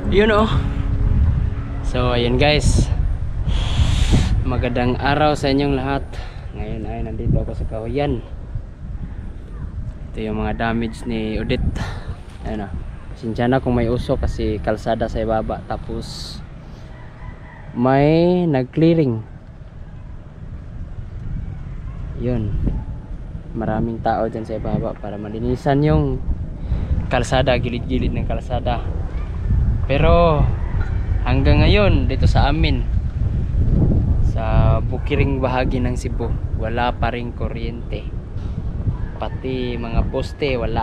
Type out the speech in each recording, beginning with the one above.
Yun oh. So ayun guys, magandang araw sa inyong lahat. Ngayon ay nandito ako sa Kahuyan. Ito yung mga damage ni Odette. Ayun oh. Pasensya na kung may usok kasi kalsada sa ibaba, tapos may nag-clearing. Yun, maraming tao dyan sa ibaba para malinisan yung kalsada, gilid-gilid ng kalsada. Pero hanggang ngayon dito sa amin sa bukiring bahagi ng Cebu, wala pa ring kuryente, pati mga poste wala,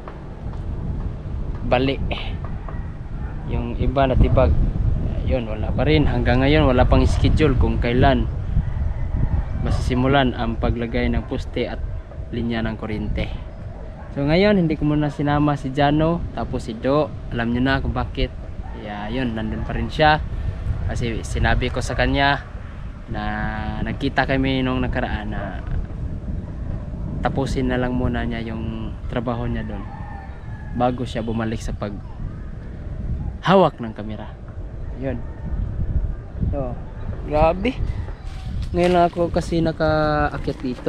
bali yung iba na tibag. Yun, wala pa rin hanggang ngayon, wala pang schedule kung kailan masisimulan ang paglagay ng poste at linya ng kuryente. So ngayon hindi ko muna sinama si Jano tapos si Do, alam nyo na kung bakit. Yun, nandun pa rin siya kasi sinabi ko sa kanya na nagkita kami nung nakaraan na tapusin na lang muna niya yung trabaho niya doon bago siya bumalik sa pag hawak ng kamera. Yun. So, grabe. Ngayon lang ako kasi naka-akyat dito.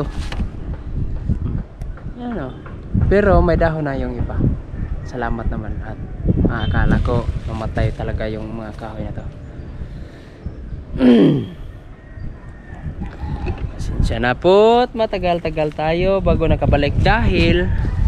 Yan o. Pero may dahon na yung iba. Salamat naman lahat. Akala ko mamatay talaga yung mga kahoy na to. Pasensya na po, matagal-tagal tayo bago nakabalik dahil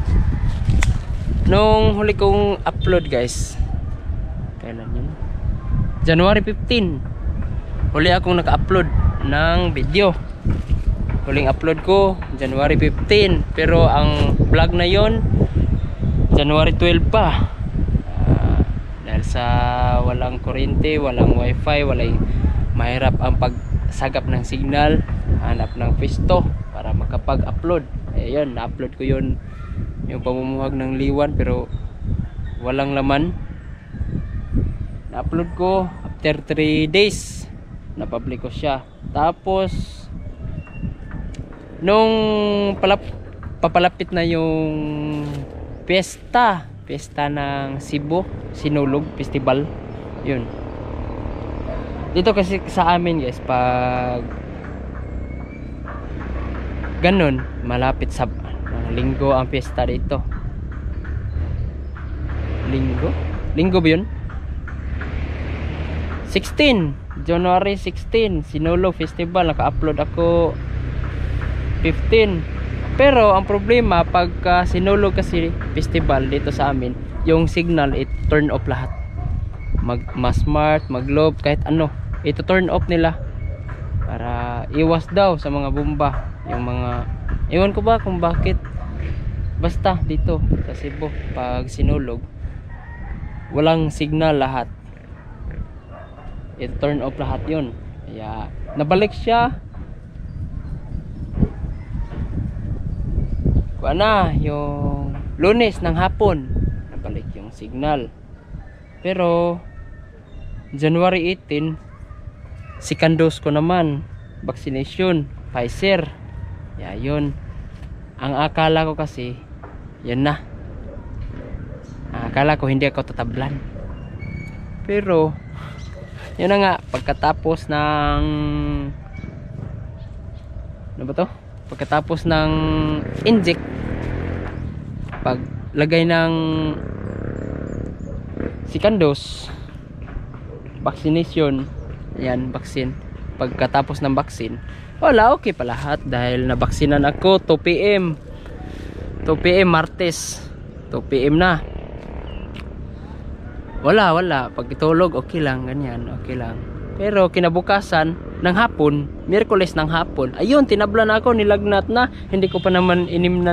nung huli kong upload guys, kailan yun? January 15 huli akong naka-upload ng video. Huling upload ko January 15, pero ang vlog na yon January 12 pa. Dahil sa walang kuryente, walang wifi, mahirap ang pagsagap ng signal, hanap ng pwesto para makapag-upload. Ayun, na-upload ko yun, yung pamumuhag ng liwan, pero walang laman. Na-upload ko after 3 days, na-public ko siya. Tapos nung papalapit na yung piyesta ng Cebu Sinulog Festival, yun, dito kasi sa amin guys, pag ganun malapit sa linggo ang piyesta dito. Linggo ba yun? 16 January 16 Sinulog Festival. Naka-upload ako 15. Pero ang problema pagka Sinulog kasi festival dito sa amin, yung signal turn off lahat. Smart, mag-globe, kahit ano, ito turn off nila para iwas daw sa mga bomba. Yung mga, ewan ko ba kung bakit, basta dito sa Cebu pag Sinulog walang signal lahat, ito turn off lahat yun. Kaya nabalik siya yung Lunes ng hapon, nabalik yung signal. Pero January 18 second dose ko naman, vaccination Pfizer. Yun, ang akala ko kasi yan na, akala ko hindi ako tatablan. Pero yun na nga, pagkatapos ng pagkatapos ng inject, paglagay ng second dose, vaccination, yan, vaccine. Pagkatapos ng vaccine, wala, okay pa lahat dahil nabaksinan ako 2 PM Martes, 2 PM na. Wala, pag itulog okay lang, ganyan, okay lang. Pero kinabukasan ng hapon, Miyerkules ng hapon, ayun, tinablan ako, nilagnat na. Hindi pa naman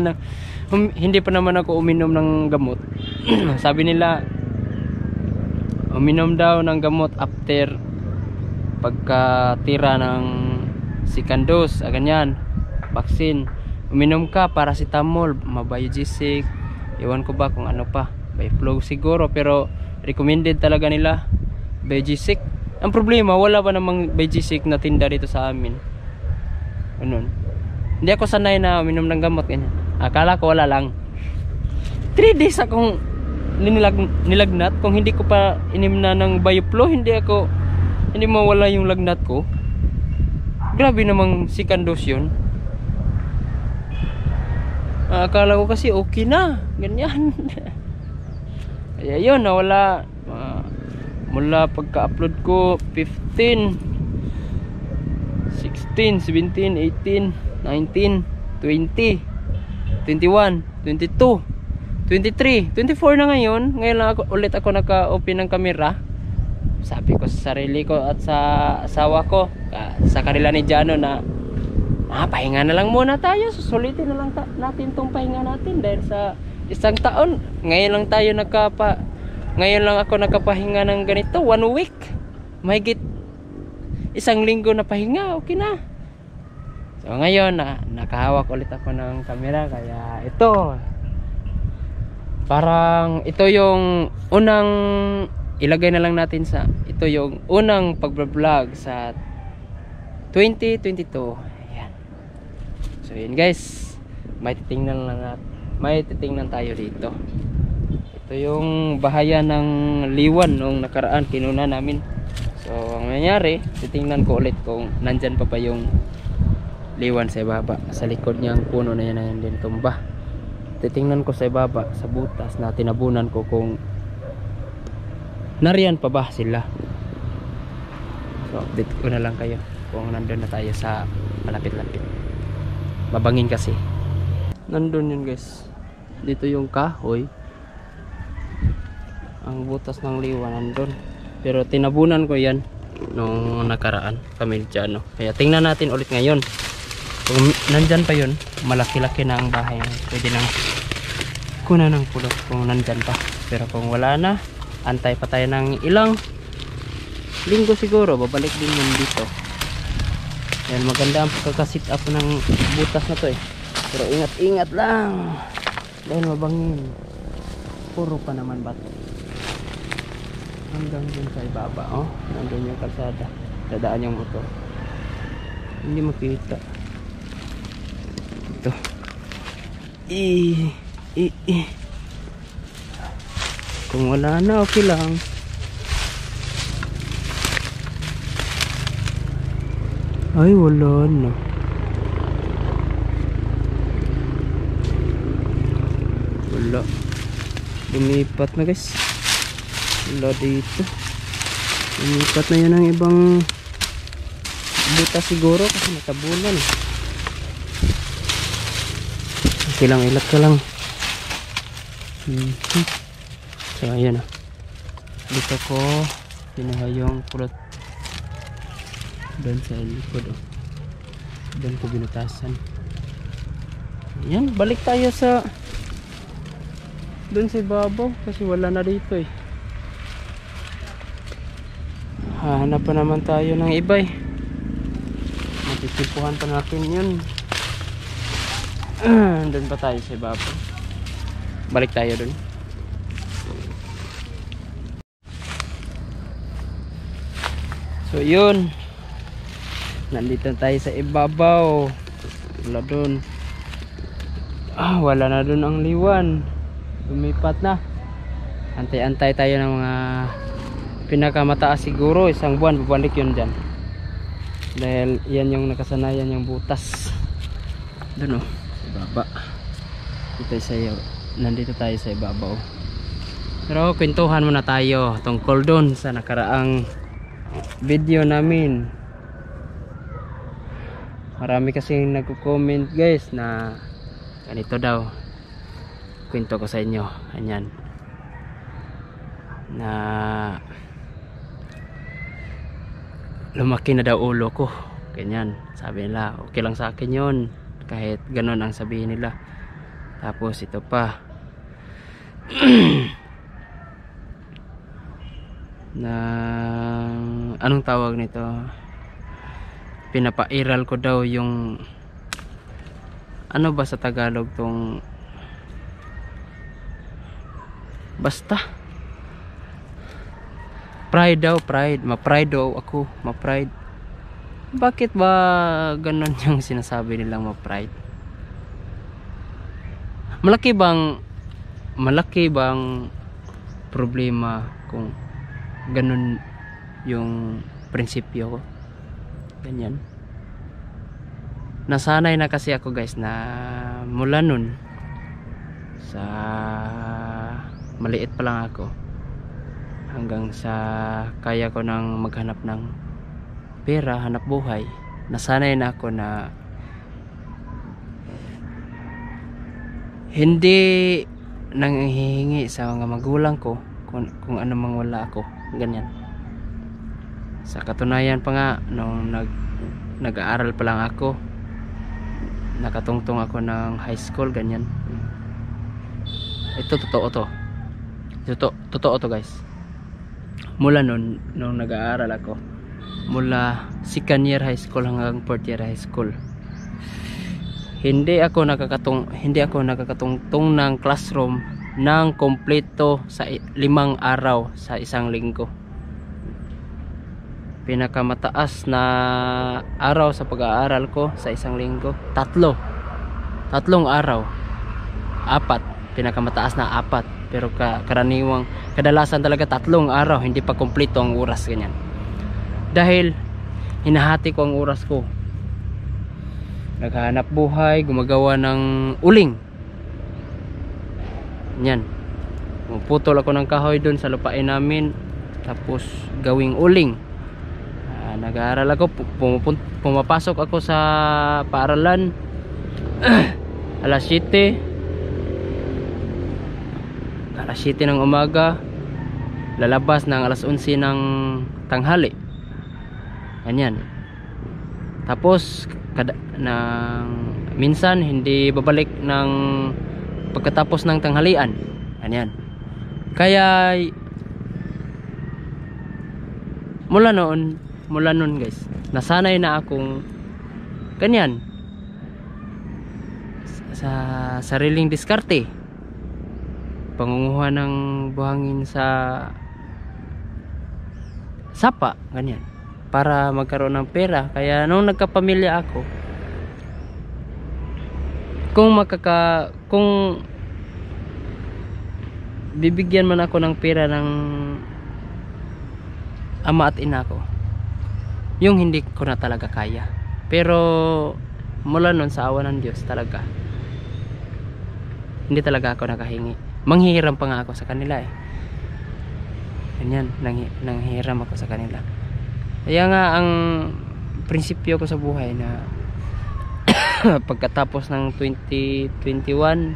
ako uminom ng gamot. Sabi nila uminom daw ng gamot after pagkatira ng second dose, ganyan, vaccine. Uminom ka paracetamol, mabiogesic, ewan ko ba kung ano pa, Biflow siguro, pero recommended talaga nila biogesic. Ang problema, wala pa namang biogesic na tinda dito sa amin. Ganun. Hindi ako sanay na uminom ng gamot ganyan. Akala ko wala lang. 3 days akong nilagnat. Kung hindi ko pa inimna ng Bioflow, hindi mawala yung lagnat ko. Grabe namang second dose yun. Akala ko kasi okay na, ganyan. Kaya yun, nawala. Mula pagka-upload ko 15, 16, 17, 18, 19, 20, 21, 22, 23, 24 na ngayon. Ngayon lang ulit ako naka-open ng camera. Sabi ko sa sarili ko at sa asawa ko, sa kanila ni Jano na pahinga na lang muna tayo. Susulitin na lang natin tong pahinga natin dahil sa isang taon. Ngayon lang ako nakapahinga ng ganito, 1 week. Mahigit isang linggo na pahinga, okay na. So ngayon nakahawak ulit ako ng camera, kaya ito parang ito yung unang ilagay na lang natin ito yung unang pagbablog sa 2022. Ayan. So yun guys, may titingnan tayo dito. Ito yung bahaya ng liwan nung nakaraan kinuna namin. So ang nangyari, titingnan ko ulit kung nandyan pa yung liwan sa ibaba. Sa likod niyang puno na yan din tumba. Titingnan ko sa ibaba, sa butas na tinabunan ko kung nariyan pa ba sila. So update ko na lang kayo kung nandun na tayo sa malapit-lapit. Mabangin kasi. Nandun yun guys. Dito yung kahoy. Ang butas ng liwan nandun. Pero tinabunan ko yan nung nakaraan kami dyan, no? Kaya tingnan natin ulit ngayon. Kung nandyan pa yun, malaki-laki na ang bahay. Pwede nang kuna ng pulot kung nandyan pa. Pero kung wala na, antay pa tayo ng ilang linggo siguro. Babalik din yun dito. Yan, maganda ang pagkakasit up ng butas na to eh. Pero ingat-ingat lang dahil mabangin. Puro pa naman bato. Hanggang dun sa ibaba, oh. Nandun yung kalsada. Dadaan yung motor. Hindi makita. Ito. Kung wala na, okay lang. Ay, wala na. Wala. Lumipat na guys. Wala dito. Lumipat na yan ang ibang butas siguro kasi natabunan. Okay lang, ilat ka lang. So ayan o. Dito ko pinuha yung pulot doon sa likod o. Doon ko binutasan. Ayan, balik tayo sa doon sa ibabaw kasi wala na dito eh. Hanap pa naman tayo ng iba eh. Matitipuhan pa natin yun. Doon pa tayo sa ibabaw. Balik tayo doon. So yun, nandito tayo sa ibabaw. Wala doon. Wala na doon ang liwan. Lumipat na. Antay-antay tayo ng mga pinakamataas siguro. Isang buwan babalik yun dyan. Dahil yan yung nakasanayan yung butas. Doon o, ibaba. Nandito tayo sa ibabaw. Pero kwentuhan muna tayo tungkol doon sa nakaraang video namin. Marami kasing nagko-comment guys na ganito daw. Kwento ko sa inyo. Ayan. Na lumaki na daw ulo ko. Ganyan. Sabi nila, okay lang sa akin yun. Kahit ganun ang sabihin nila. Tapos ito pa. Na anong tawag nito? Pinapairal ko daw yung ano ba sa Tagalog tong basta pride daw, ma-pride daw ako, ma-pride. Bakit ba ganun yung sinasabi nilang ma-pride? Malaki bang problema kung ganun yung prinsipyo ko. Ganyan. Nasanay na kasi ako guys na mula nun sa maliit pa lang ako hanggang sa kaya ko nang maghanap ng pera, hanap buhay. Nasanay na ako na hindi nanghihingi sa mga magulang ko kung ano mang wala ako. Ganyan. Sa katunayan pa nga nung nag-aaral pa lang ako, nakatungtong ako ng high school, ganyan. Ito totoo to guys. Mula nung nag-aaral ako, mula second year high school hanggang fourth year high school, hindi ako nakakatungtong ng classroom ng kompleto sa 5 araw sa isang linggo. Pinakamataas na araw sa pag-aaral ko sa isang linggo, tatlong araw, 4, pinakamataas na 4. Pero kadalasan talaga 3 araw, hindi pa kompleto ang oras, ganyan. Dahil hinahati ko ang oras ko, naghahanap buhay, gumagawa ng uling. Yan, puputol ako ng kahoy dun sa lupain namin, tapos gawing uling. Nag-aaral ako, pumapasok ako sa paaralan alas 7 ng umaga, lalabas ng alas 11 ng tanghali. Ganyan. Tapos minsan hindi babalik ng pagkatapos ng tanghalian. Ganyan. Kaya mula noon guys, nasanay na akong ganyan, sa sariling diskarte, pangunguha ng buhangin sa sapa, ganyan, para magkaroon ng pera. Kaya nung nagkapamilya ako, kung bibigyan man ako ng pera ng ama at ina ko, yung hindi ko na talaga kaya. Pero mula nun, sa awa ng Diyos talaga, hindi talaga ako nakahingi. Manghihiram pa nga ako sa kanila eh. Ganyan, nanghihiram ako sa kanila. Kaya nga ang prinsipyo ko sa buhay na pagkatapos ng 2021,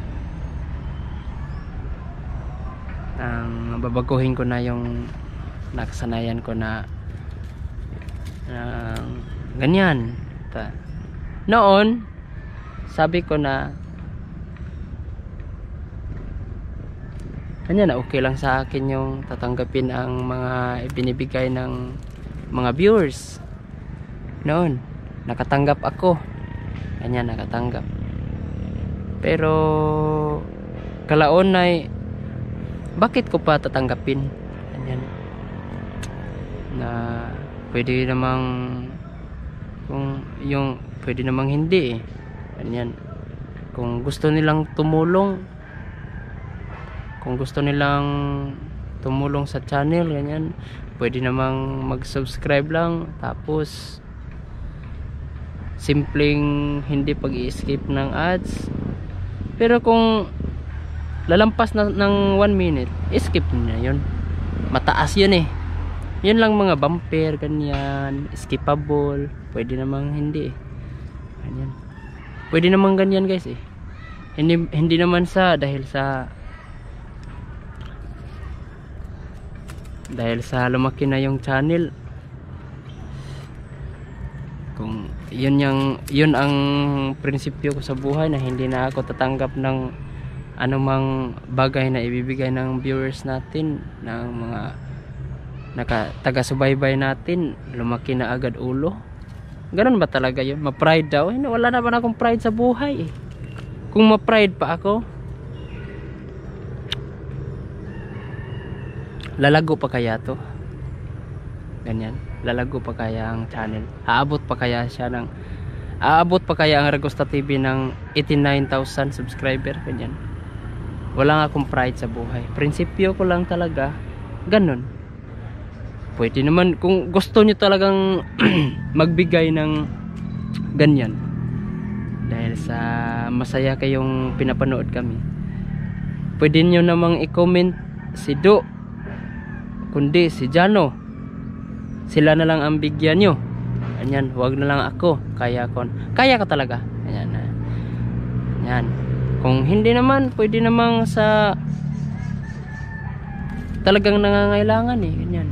babaguhin ko na yung nakasanayan ko na ganyan. Noon sabi ko na ganyan, na okay lang sa akin yung tatanggapin ang mga ibinibigay ng mga viewers. Noon nakatanggap ako, ganyan, nakatanggap. Pero kalaon ay bakit ko pa tatanggapin? Ganyan, na pwede namang pwede namang hindi eh. Ganyan. Kung gusto nilang tumulong, sa channel, ganyan, pwede namang mag-subscribe lang, tapos simpleng hindi pag-i-skip ng ads. Pero kung lalampas na ng 1 minute, skip na yun. Mataas yun eh. Yun lang, mga bumper, ganyan, skippable. Pwede namang hindi eh. Ganyan. Pwede namang ganyan guys eh. Hindi naman dahil sa lumaki na yung channel. Kung yun ang prinsipyo ko sa buhay, na hindi na ako tatanggap ng anumang bagay na ibibigay ng viewers natin, ng mga taga-subaybay natin. Lumaki na agad ulo. Ganun ba talaga yun? Ma-pride daw? Wala naman akong pride sa buhay eh. Kung ma-pride pa ako, lalago pa kaya to? Ganyan, lalago pa kaya ang channel? Aabot pa kaya ang Ragosta TV ng 89,000 subscriber? Ganyan. Wala nga akong pride sa buhay. Prinsipyo ko lang talaga. Ganun. Pwede naman kung gusto nyo talagang magbigay ng ganyan. Dahil sa masaya kayong pinapanood kami. Pwede nyo namang i-comment si Do, kundi si Jano. Sila na lang ang bigyan nyo. Ayan, wag na lang ako. Kaya ko talaga. Ayan. Ayan. Kung hindi naman, pwede namang sa talagang nangangailangan eh. Ganyan.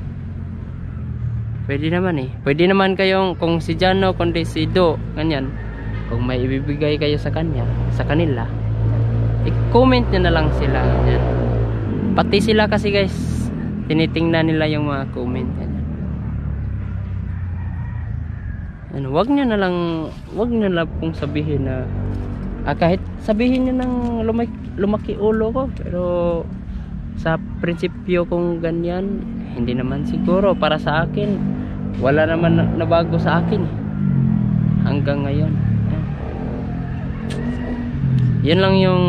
Pwede naman eh. Pwede naman kayong, kung si Jano, kundi si Do, ganyan. Kung may ibibigay kayo sa kanya, sa kanila, i-comment nyo na lang sila. Ganyan. Pati sila kasi guys, tinitingnan nila yung mga comment. Ganyan. Ano, wag nyo na lang pong sabihin na kahit sabihin nyo ng lumaki ulo ko, pero sa prinsipyo kong ganyan, hindi naman siguro para sa akin. Wala naman nabago sa akin hanggang ngayon. Yun lang yung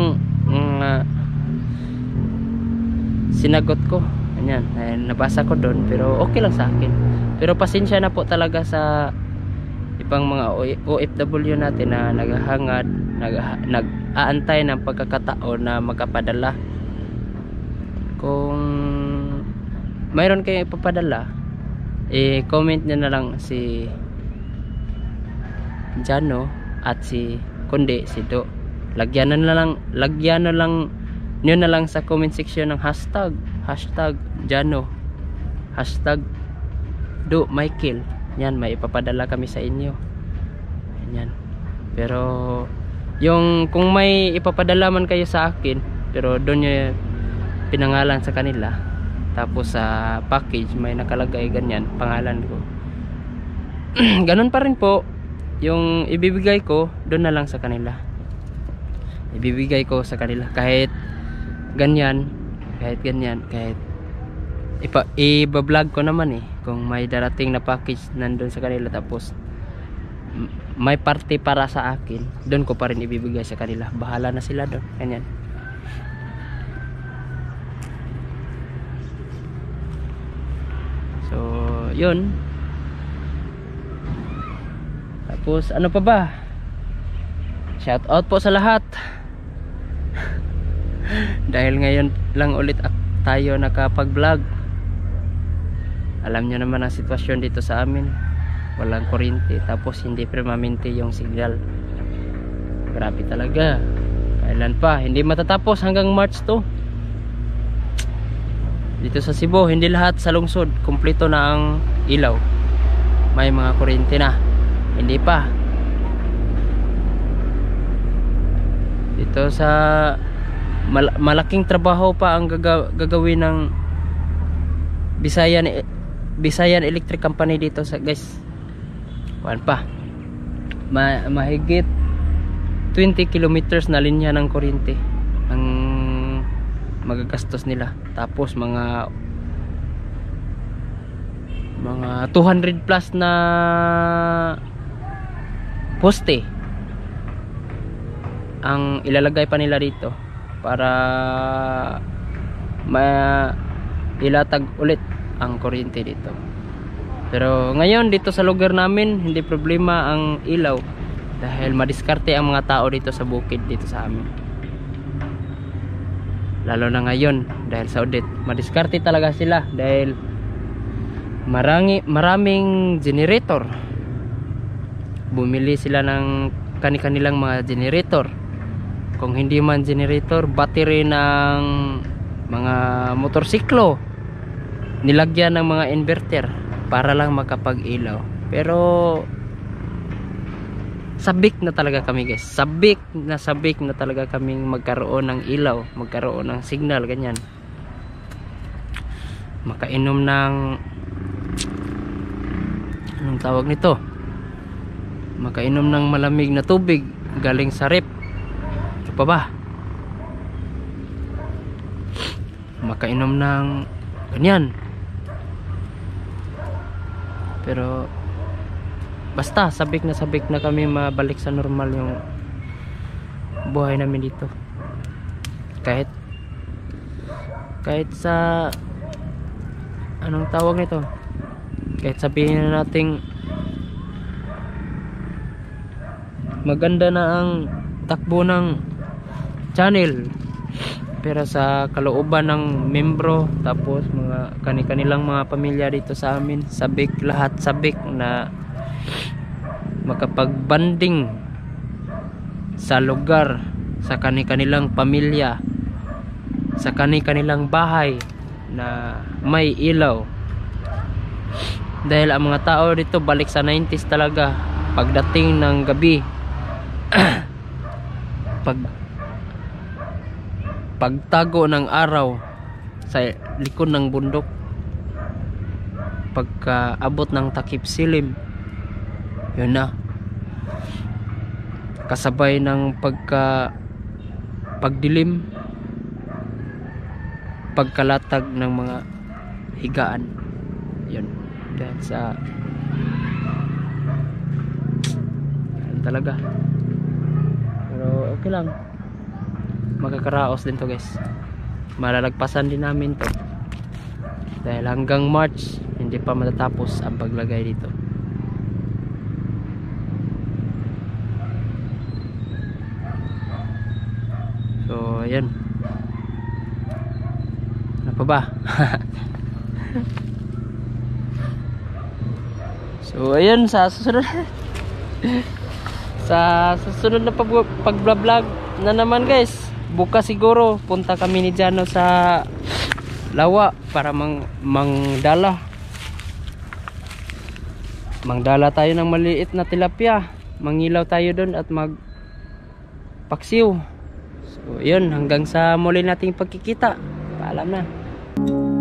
sinagot ko. Ganyan, nabasa ko doon, pero okay lang sa akin. Pero pasensya na po talaga sa ibang mga OFW natin na naghahangad, nag-aantay ng pagkakataon na magkapadala. Kung mayroon kayong ipapadala, comment nyo na lang si Jano at kundi si Do. Lagyan na lang nyo na lang sa comment section ng hashtag Jano, hashtag Do Michael. Yan, may ipapadala kami sa inyo. Yan. Pero kung may ipapadala man kayo sa akin, pero doon nyo pinangalan sa kanila, tapos sa package may nakalagay ganyan pangalan ko, ganun pa rin po yung ibibigay ko, doon na lang sa kanila. Ibibigay ko sa kanila kahit ganyan, kahit i-vlog ko naman eh. Kung may darating na package nandun sa kanila, tapos may parte para sa akin, doon ko pa rin ibibigay sa kanila. Bahala na sila doon. Ganyan. So, yun. Tapos, ano pa ba? Shout out po sa lahat. Dahil ngayon lang ulit tayo nakapag-vlog. Alam nyo naman ang sitwasyon dito sa amin. Walang kuryente, tapos hindi permanente yung signal. Grabe talaga. Kailan pa? Hindi matatapos hanggang March 2. Dito sa Cebu, hindi lahat sa lungsod kumpleto na ang ilaw. May mga kuryente na. Hindi pa. Dito sa malaking trabaho pa ang gagawin ng Bisayan Electric Company dito sa guys. Kuan pa. Mahigit 20 kilometers na linya ng kuryente ang magagastos nila. Tapos mga 200 plus na poste ang ilalagay pa nila dito para ilatag ulit ang kuryente dito. Pero ngayon dito sa lugar namin hindi problema ang ilaw dahil madiskarte ang mga tao dito sa bukid dito sa amin. Lalo na ngayon dahil sa audit, madiskarte talaga sila dahil maraming generator. Bumili sila ng kanilang mga generator. Kung hindi man generator, battery ng mga motorsiklo, nilagyan ng mga inverter para lang makapag-ilaw. Pero sabik na talaga kami guys. Sabik na talaga kaming magkaroon ng ilaw, magkaroon ng signal, ganyan. Makainom ng anong tawag nito? Makainom ng malamig na tubig galing sa rep. Ito pa ba? Makainom ng ganyan. Pero basta sabik na kami mabalik sa normal yung buhay namin dito. kahit sa anong tawag nito, kahit sabihin na nating maganda na ang takbo ng channel, pero sa kalooban ng membro tapos mga kanilang mga pamilya dito sa amin, sabik lahat, sabik na makapagbanding sa lugar, sa kanilang pamilya, sa kanilang bahay na may ilaw. Dahil ang mga tao dito balik sa 90s talaga. Pagdating ng gabi, pagtago ng araw sa likod ng bundok, pagkaabot ng takip silim, yun na, kasabay ng pagdilim, pagkalatag ng mga higaan. Yun, dahil sa yan talaga. Pero okay lang, magkakaraos din to guys, malalagpasan din namin to dahil hanggang March hindi pa matatapos ang paglagay dito. So ayan, ano pa ba? So ayan, sa susunod sa susunod na pag-vlog na naman guys, bukas siguro punta kami ni Jano sa Lawa para mangdala tayo ng maliit na tilapia, mangilaw tayo doon at magpaksiw. So yun, hanggang sa muli nating pagkikita, paalam na.